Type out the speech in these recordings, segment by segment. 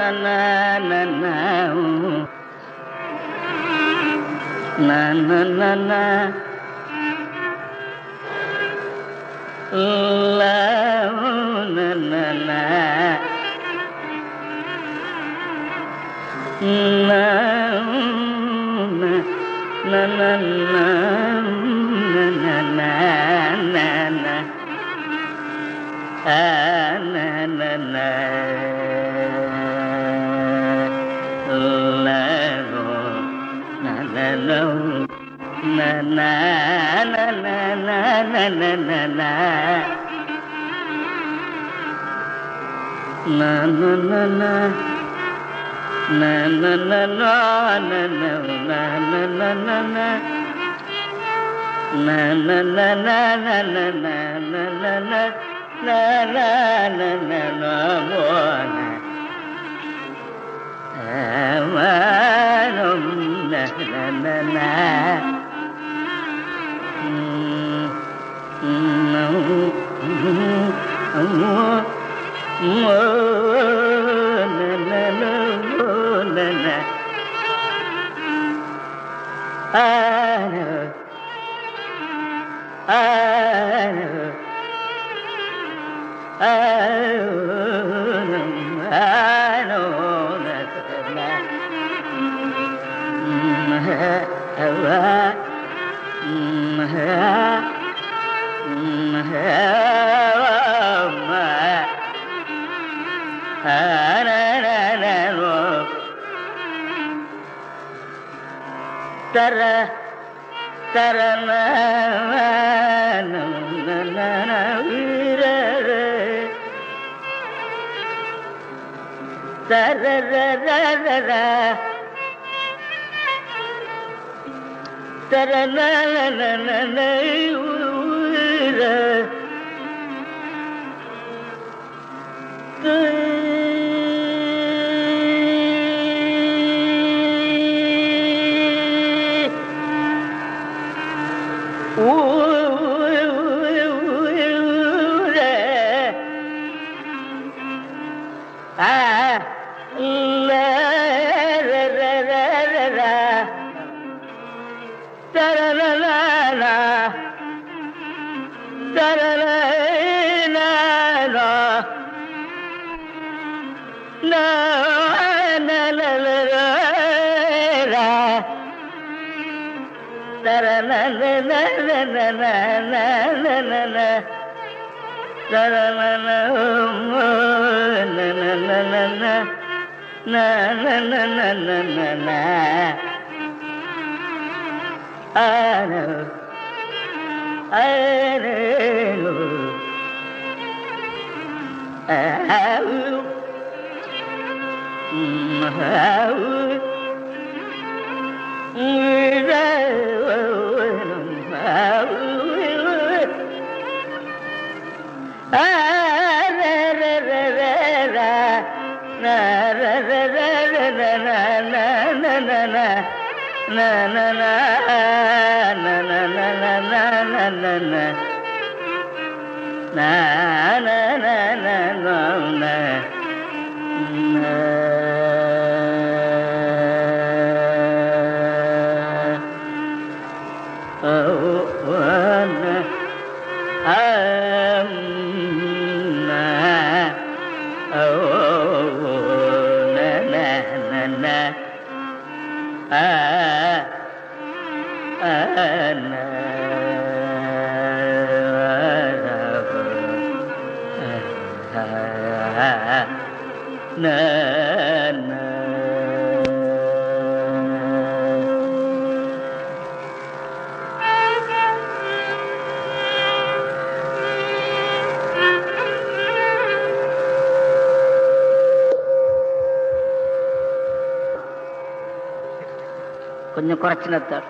கொஞ்சம் குறைச்சினத்தார்.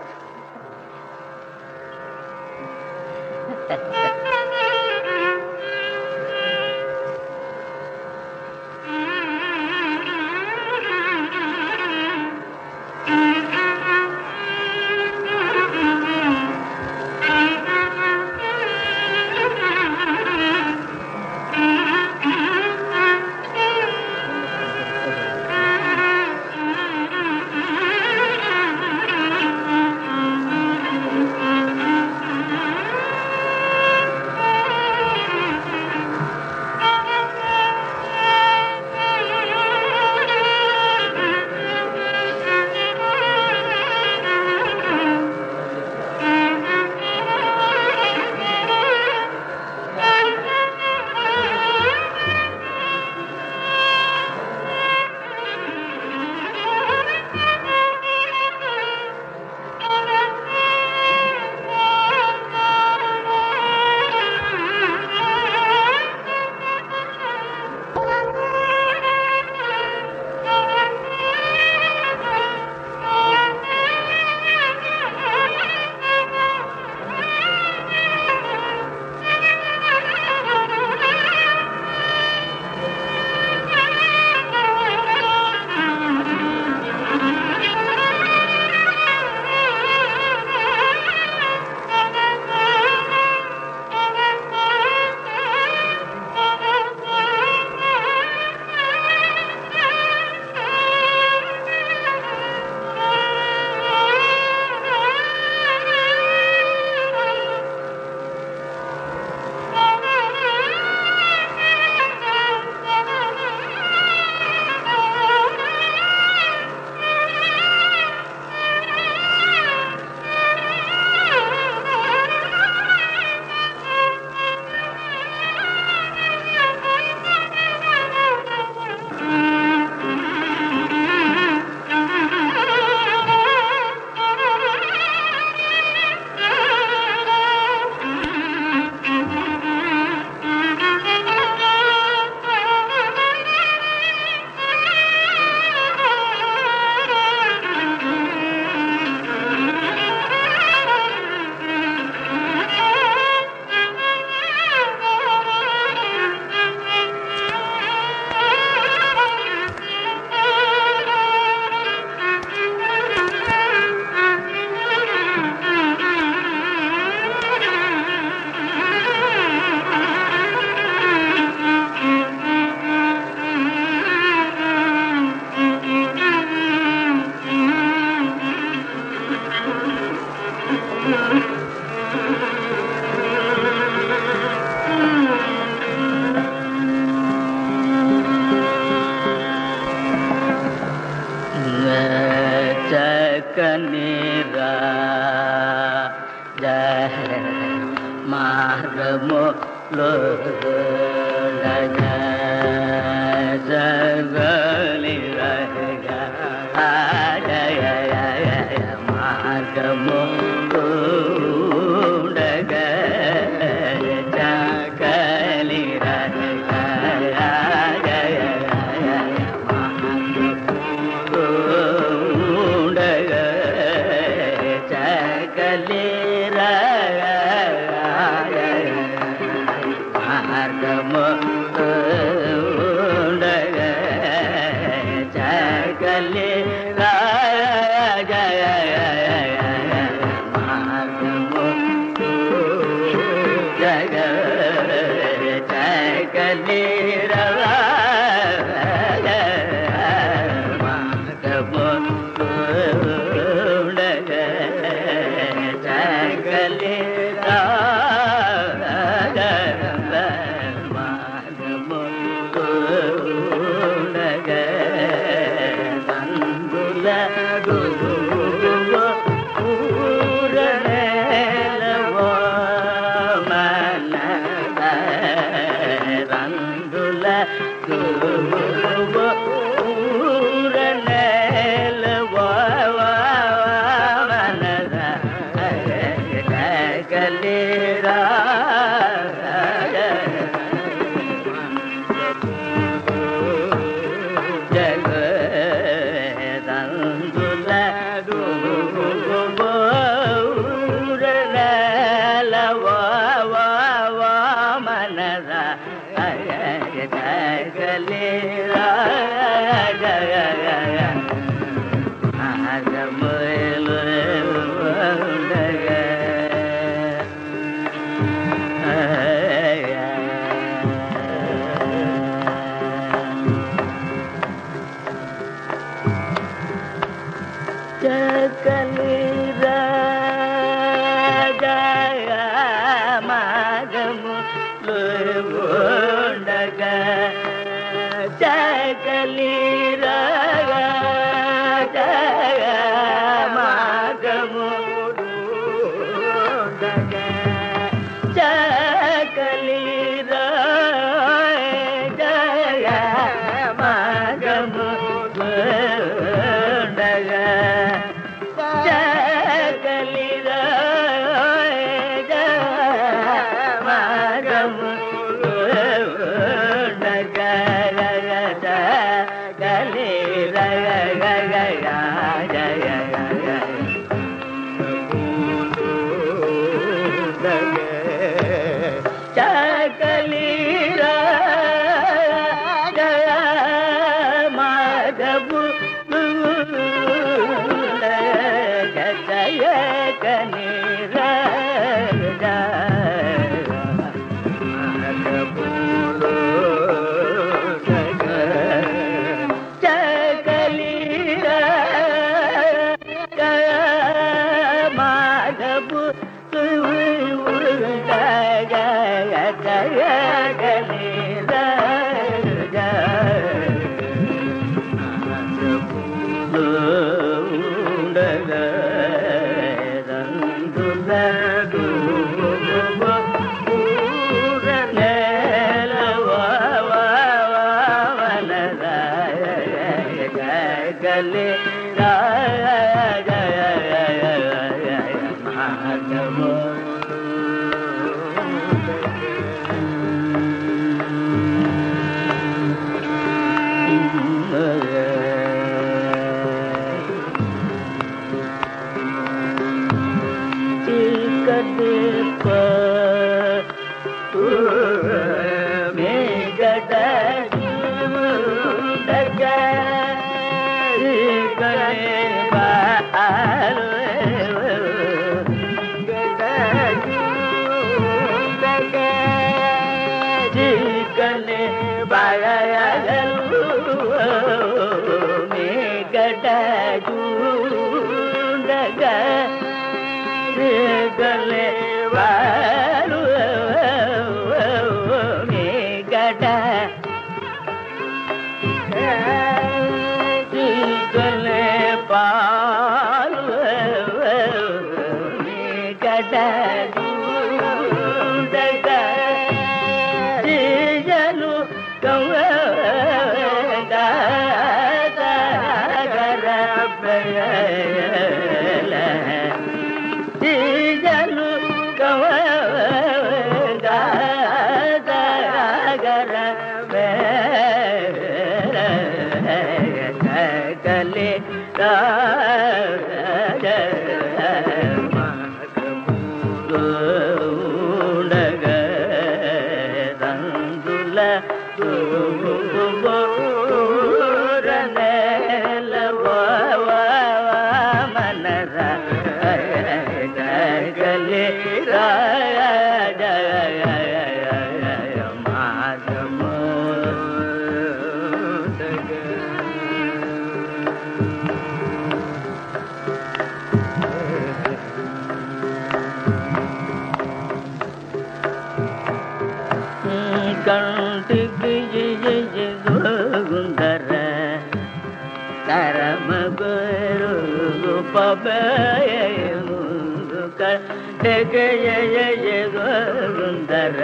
ಸುಂದರ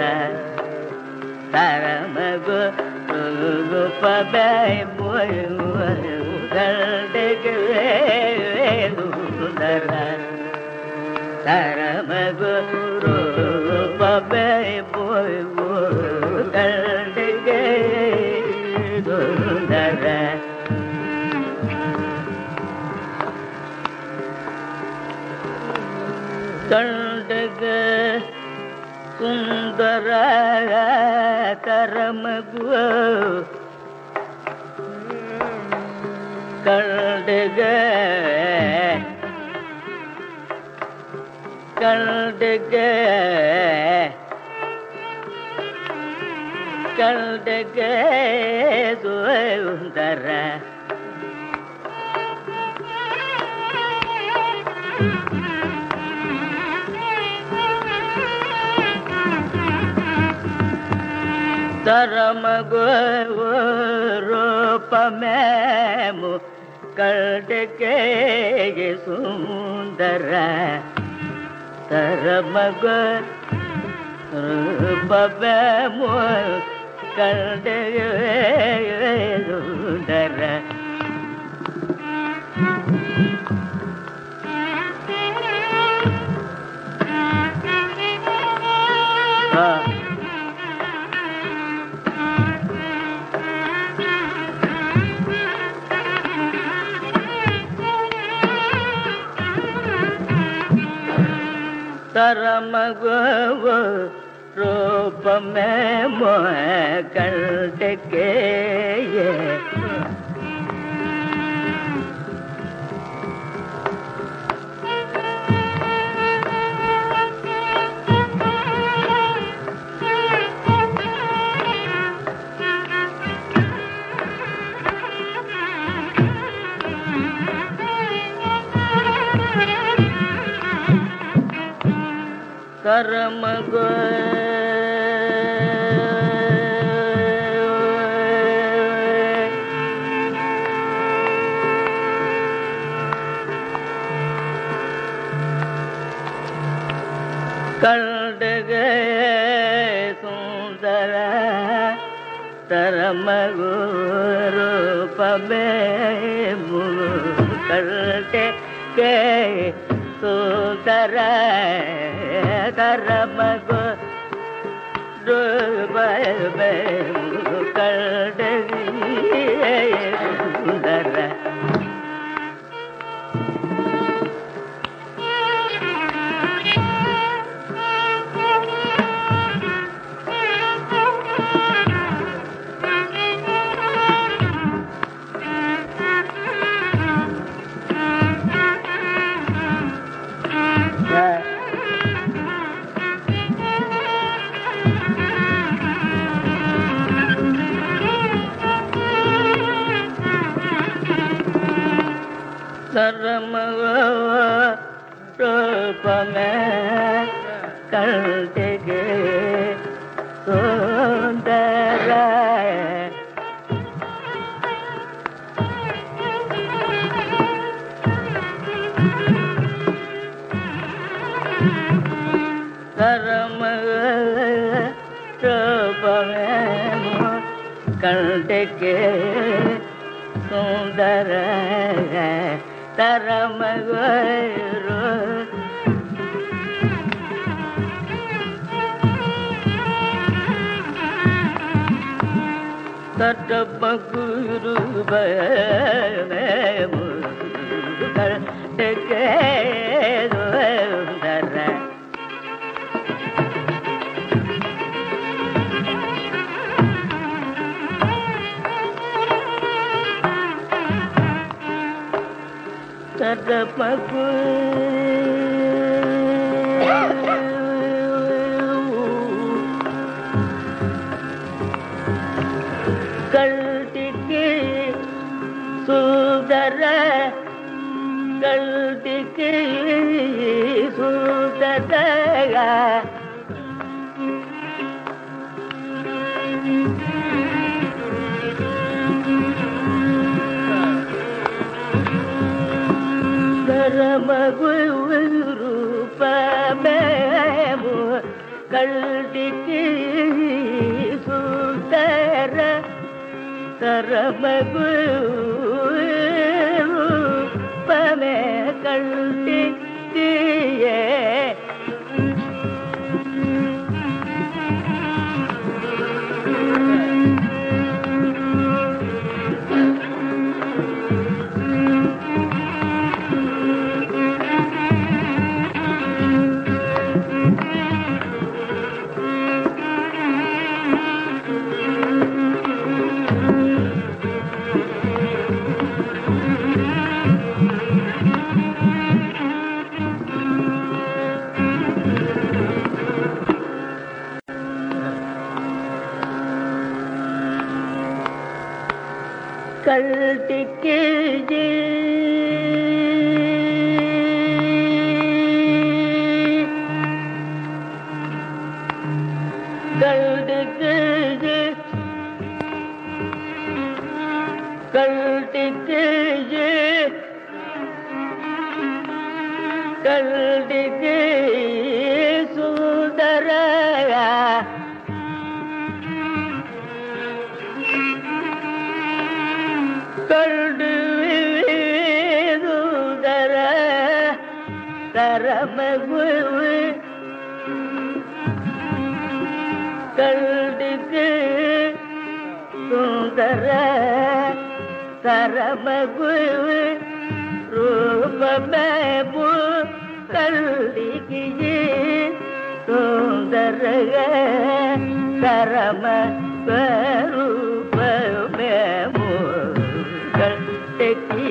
ತರಮಗು ರೂಪವೇ ಸುಂದರ ತರಮಗು ರೂಪವೇ ಸುಂದರ ಕಂಡಗ ಸುಂದರ ಕರಮಗು ಕಂಡಗ ಕಂಡಗ ಕಂಡಗ ಸುಂದರ तरमगु रूपमेमु कल्डके सुंदर तरमगु रूपमेमु कल्डके सुंदर तरमगु रूप में मोह कल्डके करमगु कल्डगे सुंदर तरमगु रूपमे कल्डगे सुंदर तरमगु रूपमे कल्डगे सुंदर तरमगु रूप में कल्डगे सुंदर तरमगु रूप में कल्डगे सुंदर तरमगु तरमगु कल्डगे सुंदर तरमगु कल्डगे सुंदर कल्डगे सुंदर கல்டிக்கு சுந்தர தரமகு பமே கல்டிக்கியே கல்டிக்கு கல்டிக்கு கல்டிக்கு கல்டிக்கு சுந்தர கல்டு சுந்தர தரமகு கல்டிக்கு சுந்தர தரமகு ரூபமேபு கல்டிக்கு சுந்தர தரம ரூபமேபு கல்டிக்கு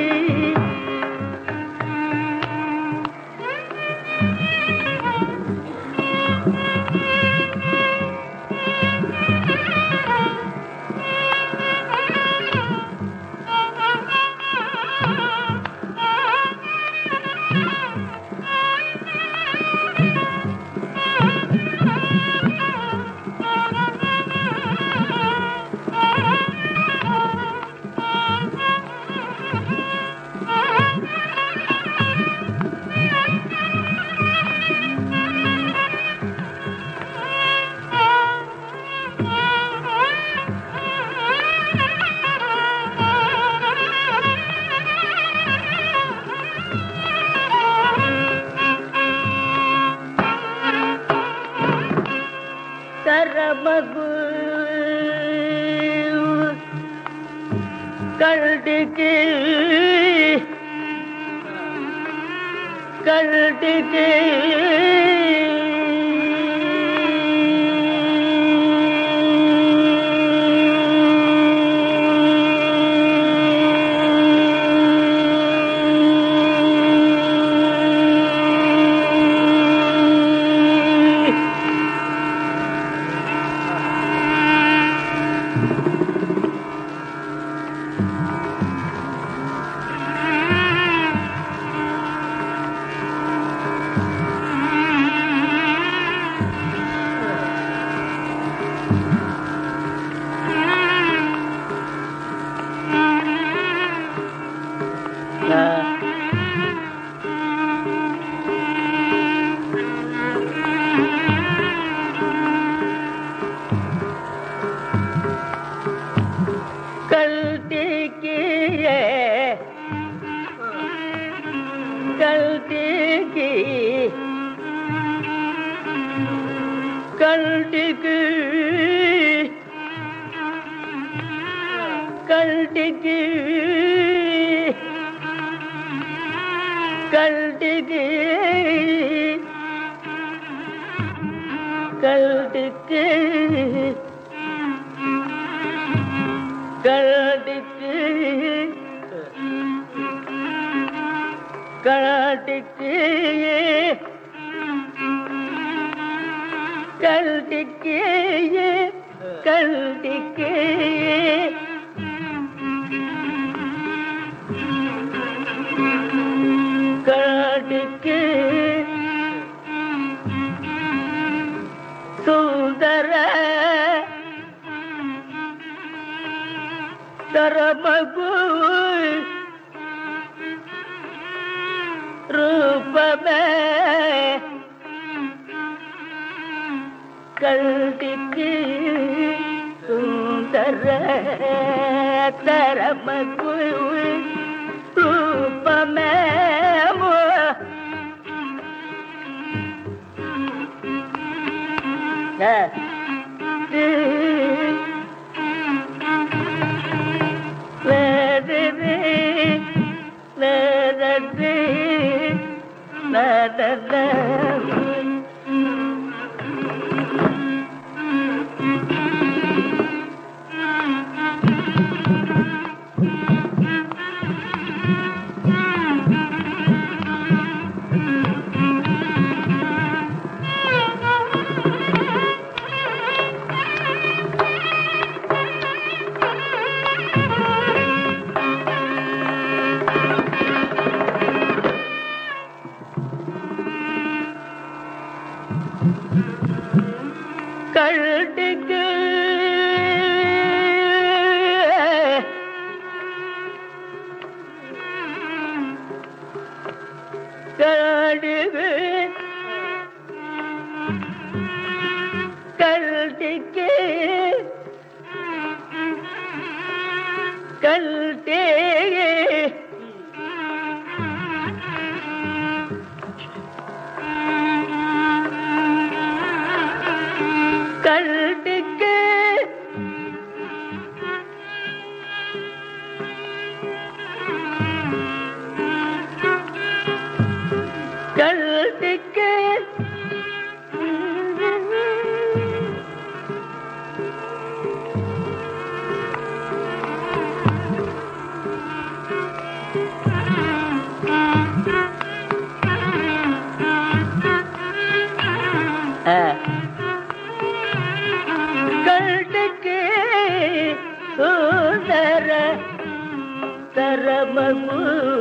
தரமகு கல்டிக்கு கல்டிக்கு கல்டிக்கு கல்டிக்கு கல்டிக்கு கல்டிக்கு கல்டிக்கு கல்டிக்கு கல்டிக்கு கல்டிக்கு கல்டிக்கு கல்டிக்கு சுந்தர தரமகு रूप में கல்டிக்கு சுந்தர தரமகு ரூபமே கல்டிக்கு கல்டிக்கு கல்டிக்கு கல்டி கல்டிக்கு கல்டிக்கு கல்டிக்கு சுந்தர தரமகு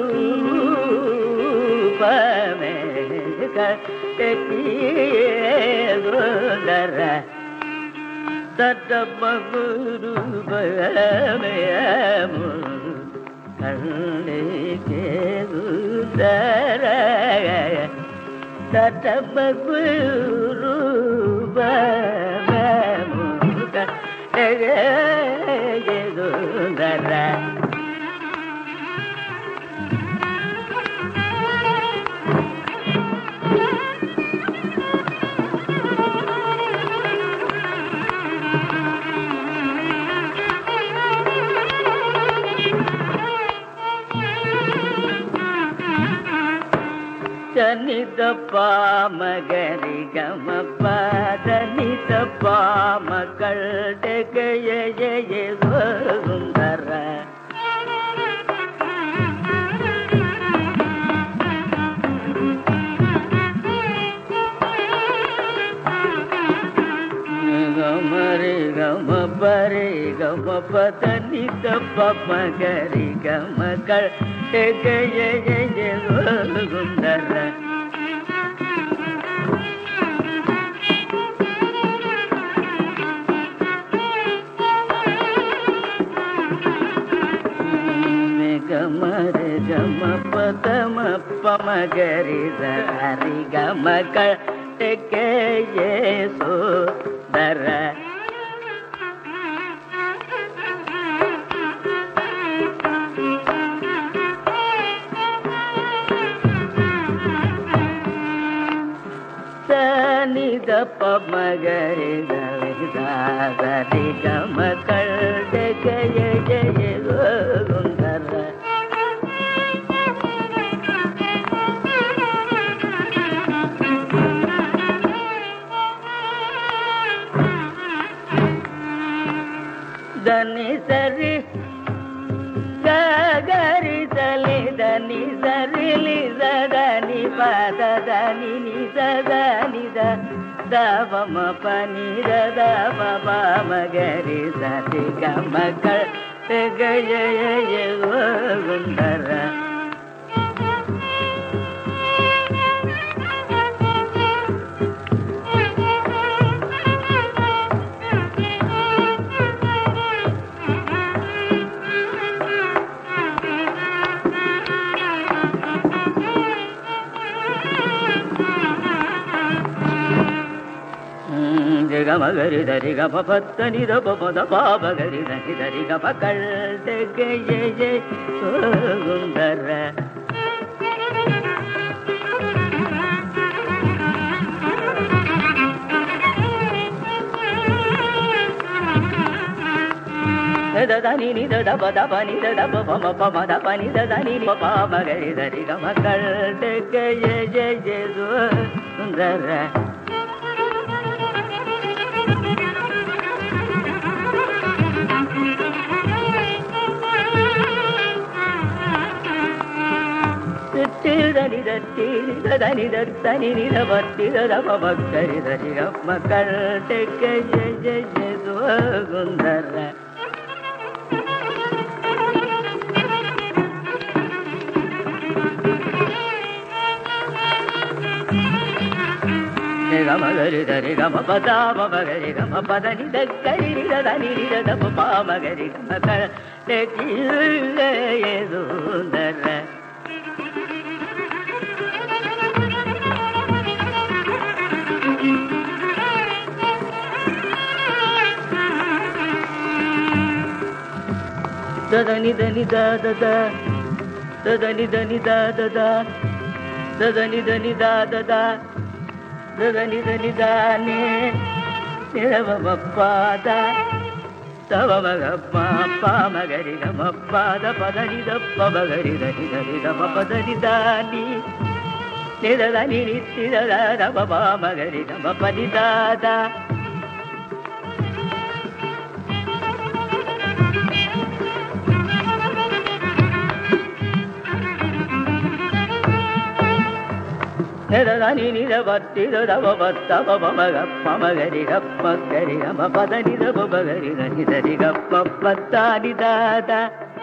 பமே கல்டிக்கு சுந்தர தரமகு பமே கல்டிக்கு சுந்தர தரமகு சுந்தர ஜனித பாமகரி கம பதனித பாமகள் டெகையே சுந்தர கமரி கம பரி கம பதனித பாமகரி கமகள் டெகையே சுந்தர கமர கம பதம பமகரி சரி கமகள் டெகையே சுந்தர நித பமகரி சரி கமகள் டெகையே சுந்தர தனி சரி கரி சலி தனி சரி சதனி பதனி நிசதனி தவம பனி தவ மகரி சரி கமகள் டெகையே சுந்தர மகரி தரி கம பத்தனி தபத பாபகரி தனி தரி கம கல்டே ஜெய சுந்தர தனி நித தப தப நித தப பம பம தப நித தனி பப மகரி தரி கம கல்டே ஜெய ஜெய சுந்தர தனி தட்டி தனி தனி நிதபத்தி தபரி தரி கம கல்டே ஜெய ஜெய சுந்தர மகரி தரி கம பதா மகரி கம பதனி தரி தனி தப மகரி கம கல்டே ஜெய சுந்தர ததனி தனி தாதத ததனி தனி தாதத ததனி தனி தாதத ததனி தனி தானே நிரவமப்பாத தவமகப்பா பாமகரி கமப்பாத பதனி தப்ப மகரி தனி தனி தம பதனி தானி நிரதனி நித்திரத தப பாமகரி கம பனி தாதா தனி நிதபத்தி தப தப மகரி கப்பகரி கம பதனி தப மகரி தனி தரி கப்ப பத்தானி தாதா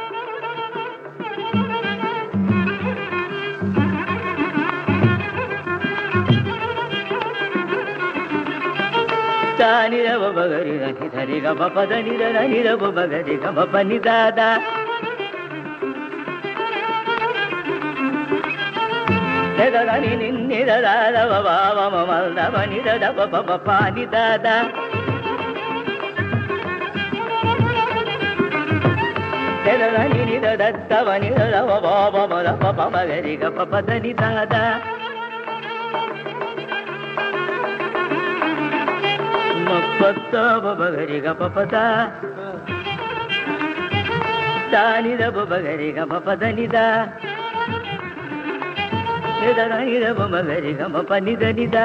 தானி தப மகரி தனி தரி கம பதனி தனி தப மகரி கம பனி தாதா தனி நின்னித தப பாவம மல்தப நித தப பப பானி தாதா தனி நித தத்தவ நித தப பாவம தப பமகரி கப பதனி தாதா மப்பத்தப மகரி கப பதா தானி தப மகரி கப பதனி தா நிதப மகரி கம பனிதனிதா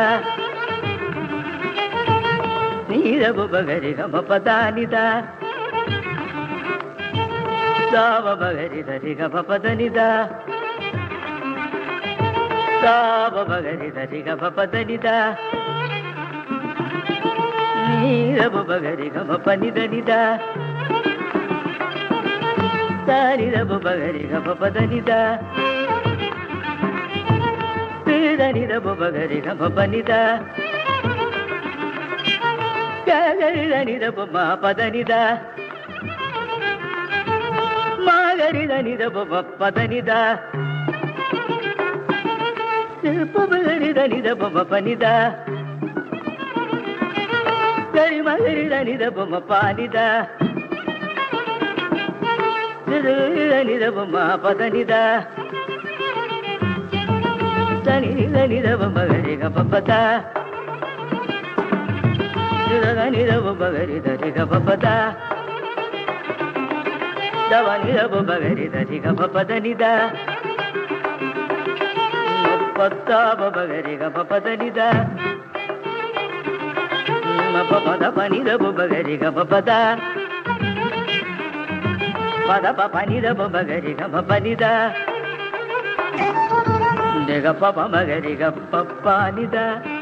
நீரப மகரி கம பதானிதா தாவ மகரி தரி கம பதனிதா தாவ மகரி தரி கம பதனிதா நீரப மகரி கம பனிதனிதா தானிரப மகரி கம பதனிதா தனி தப மகரி கம பனிதா ககரி தனி தப மா பதனிதா மாகரி தனி தப பதனிதா பமகரி தனி தப பனிதா கரி மகரி தனி தப பானிதா தனி தப மா பதனிதா தனி தனி தப மகரி கம பதா தனி தப மகரி தரி கம பதா தவனி தப மகரி தரி கம பதனிதா பத்தாப மகரி கம பதனிதா மப பத பனி தப மகரி கம பதா பத பனி தப மகரி கம பனிதா நிக பப மகரி கப்ப பானிதா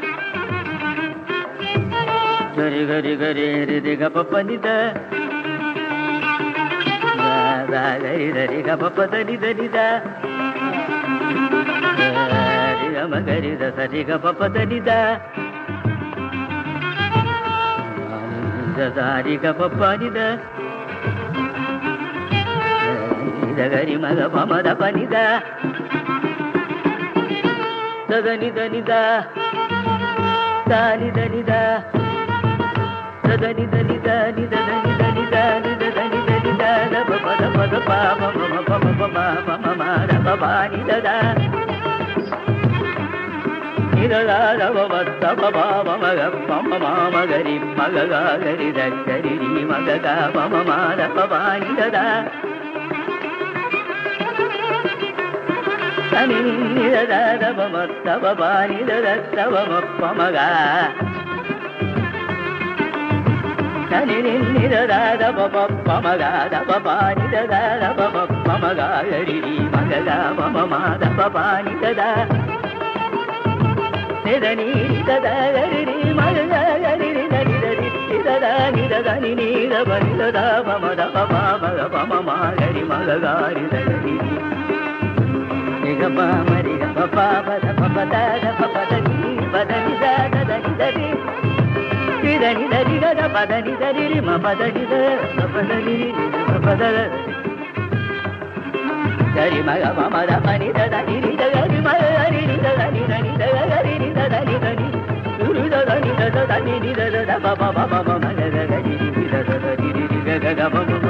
கரி கரி கரி ரிதி கப்ப பனிதா கரி தரி கப்ப பதனி தனிதா கரி கம கரி தரி கப்ப பதனிதா தாரி கப்ப பானிதா கரி மக பமத பனிதா தனி தனிதா தானி தனிதா దని దని దని దని దని దని దని దని ద ప ద ప ద ప మ మ ప మ ప మ ప మ మ ద ప ప ని ద ద ని ద ద ద ప ప ద ప ప మ మ గ ప మ మ మ గ రి మ గ గ గ రి ద గ రి రి మ గ గ ప మ మ ద ప ప ని ద ద ని ని ద ద ద ప మ ద ప ప ని ద ద ద ప మ ప మ గ ని ని ని ద ద ద ప ప ప మ గ ద ప ప ని ద ద ద ప ప ప మ గ గ రి రి మ గ గ ప మ మ ద ప ప ని ద ద ని ద ని ద ద గ రి రి మ గ గ గ రి రి ద ని ద రి ని ద ద ని ద ద ని ని ద ప ని ద ద ప మ ద ప ప మ గ ప మ మ గ రి మ గ గ రి ద రి ని గ ప మ రి గ ప ప ప ద ప ప ద ద ప ప ద ని ప ద ని ద ద ద ని ద రి ని ద ని ద రి గ ద ప ద ని ద రి రి మ ప ద ని ద ద ప ద ని రి ని ద ప ద ద గ రి మ గ ప మ ద ప ని ద ద ని రి ద గ రి మ గ రి ని ద ద ని ద ని ద గ గ రి ని ద ద ని ద ని రు రు ద ద ని ద ద ద ని ని ద ద ద ప ప ప ప మ గ గ గ రి రి ద ద ద ని రి రి గ గ గ ప మ